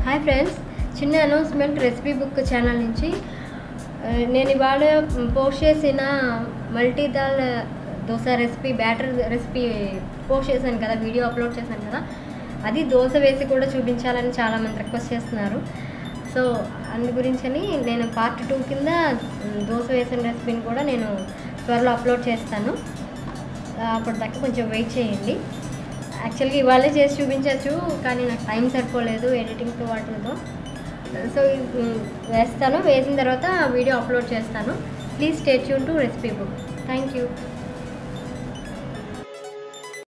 Hi friends, చిన్న announcement recipe book channel నుంచి నేను ఇవాళ పోస్ట్ చేసిన multi dal dosa recipe batter recipe post చేశాను కదా, వీడియో అప్లోడ్ చేశాను కదా. అది దోశ వేసి కూడా చూపించాలని చాలామంది రిక్వెస్ట్ చేస్తున్నారు. సో అందు గురించని నేను పార్ట్ 2 కింద దోశ వేసిన రెసిపీని కూడా నేను త్వరలో అప్లోడ్ చేస్తాను. అప్పటిదాకా కొంచెం వెయిట్ చేయండి. యాక్చువల్గా ఇవాళే చేసి చూపించవచ్చు, కానీ నాకు టైం సరిపోలేదు ఎడిటింగ్తో వాటితో. సో వేస్తాను, వేసిన తర్వాత వీడియో అప్లోడ్ చేస్తాను. Please stay tune to recipe book. Thank you.